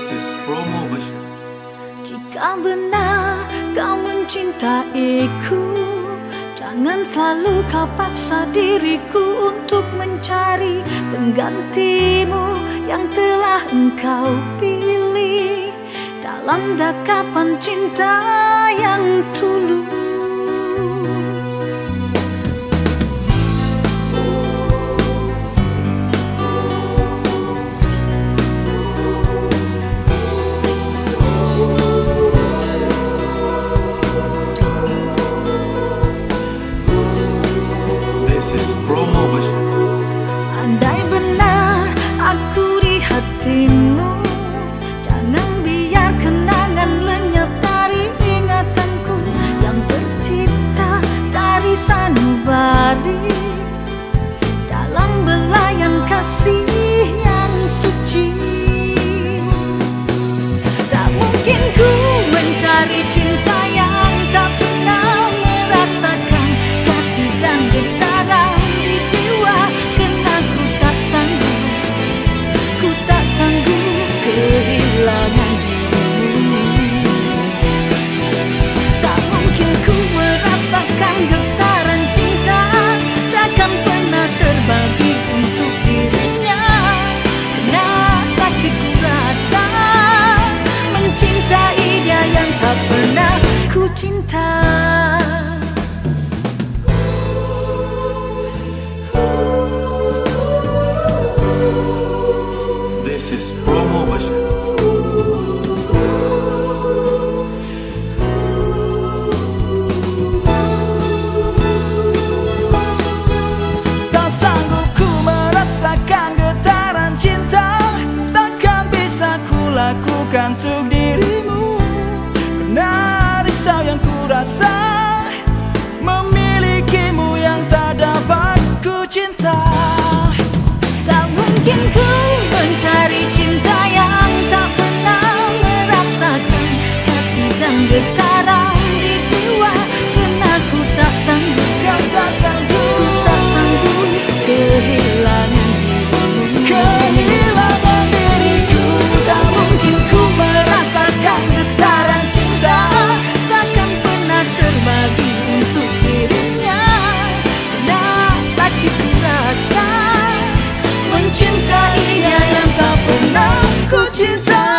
This is promo version. Jika benar kau mencintaiku, jangan selalu kau paksa diriku untuk mencari penggantimu yang telah engkau pilih dalam dekapan cinta yang tulus. This is promo version. Andai benar aku di hatimu, jangan biar kenangan lenyap dari ingatanku yang tercipta dari sanubari dalam belayan kasih yang suci. Tak mungkin ku mencari cinta yang tak pernah merasakan kasih dan getaran di jiwa, karena ku tak sanggup kehilangan dirimu. Tak mungkin ku merasakan getaran cinta, takkan pernah terbagi untuk dirinya, karena sakit ku rasa mencintai dia yang tak pernah ku cinta. This is promo version. Tak sanggup ku merasakan getaran cinta, takkan bisa ku lakukan untuk dirimu, karena risau yang ku rasa memilikimu yang tak dapat ku cinta. Tak mungkin ku mencari cinta yang tak pernah merasakan kasih dan getaran di jiwa, karena ku tak sanggup kehilangan Kehilangan diriku. Tak mungkin ku merasakan getaran cinta, takkan pernah terbagi untuk dirinya, karena sakit ku rasa mencintai dia yang tak pernah ku cinta.